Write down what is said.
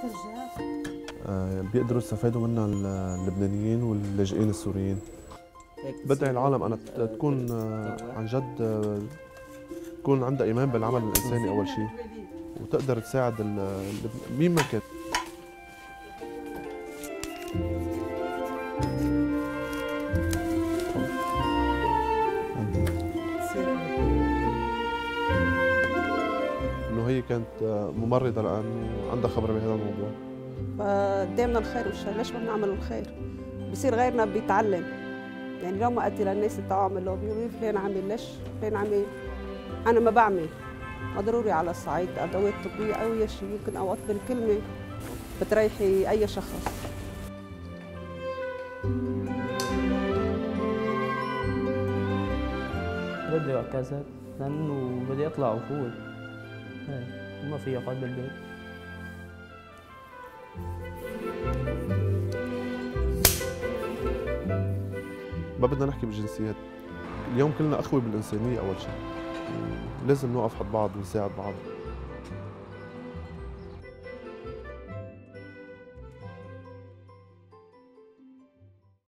بيقدروا يستفادوا منها اللبنانيين واللاجئين السوريين. بدعي العالم أنا تكون عن جد تكون عندها إيمان بالعمل الإنساني أول شيء، وتقدر تساعد مين ما كان. إنه هي كانت ممرضة لأن عندها خبرة بهذا الموضوع. فقدامنا الخير والشر، ليش ما بنعمل الخير؟ بصير غيرنا بيتعلم. يعني لو ما قلتي للناس اللي تعمل بيقولوا فلان عامل، ليش فلان عامل؟ أنا ما بعمل. ما ضروري على الصعيد أدوات طبية أو أي شيء، يمكن أوقات بالكلمة بتريحي أي شخص. بدي اعتذر لأنه بدي أطلع وفوت، وما في أقعد بالبيت. ما بدنا نحكي بالجنسيات، اليوم كلنا أخوة بالإنسانية أول شيء. لازم نوقف حد بعض ونساعد بعض.